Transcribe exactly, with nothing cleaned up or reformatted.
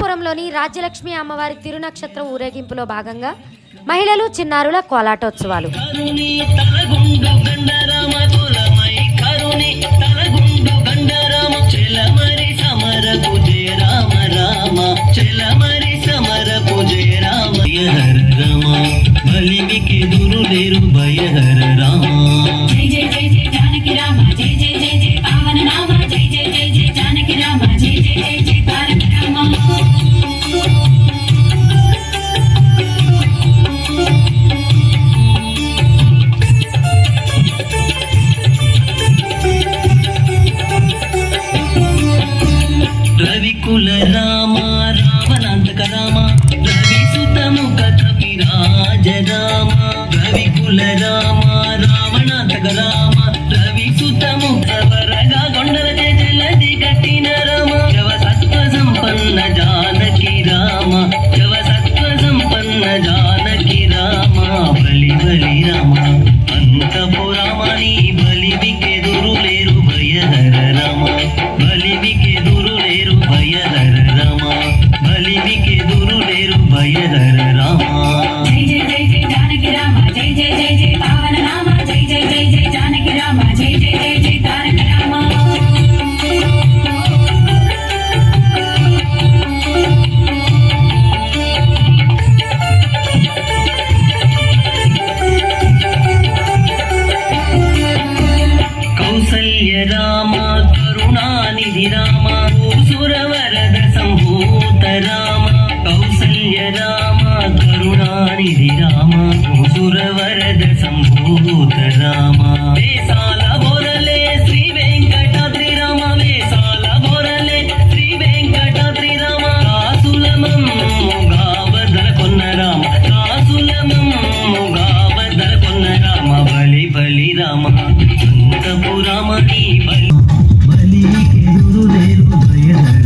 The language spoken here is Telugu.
అమలాపురంలోని రాజ్యలక్ష్మి అమ్మవారి తిరునక్షత్రం ఊరేగింపులో భాగంగా మహిళలు చిన్నారుల కోలాటోత్సవాలు. రవికుల రామ రావణాంతక రామ రవి సుతముఖ కపిరాజ రామ రవికుల రామ రావణాంతక రామ రవి సుతముఖ వరగా కొండల జలది కట్టిన రామ శవ సత్వ సంపన్న జానకి రామ శవ సత్వ సంపన్న జానకి రామ బలి బలి రామ అంతపురామని బలివికి ఎదురు లేరు భయహర రామ బలివికి ఎదురు లేరు భయహర రామ బలివికి ఎదురు లేరు భయహర రామ. జై జై జై జై జానకి రామ జై జై జై జై పావన నామ జై జై జై జై జానకి రామ జై జై జై జై తారక రామ. కౌసల్య రామ కరుణానిధి రామ సురవరద సంభూత రామ కౌసల్య రామ కరుణానిధి రామ సురవరద సంభూత రామ వేసాల బోరలే శ్రీ వెంకటాద్రి రామ వేసాల బోరలే శ్రీ వెంకటాద్రి రామ కాసులమమ్ముగా బదల కొన్న రామ కాసులమమ్ముగా బదల కొన్న రామ బలి బలి రామ అంతపురామని బలి బలికి ఎదురు లేరు భయహర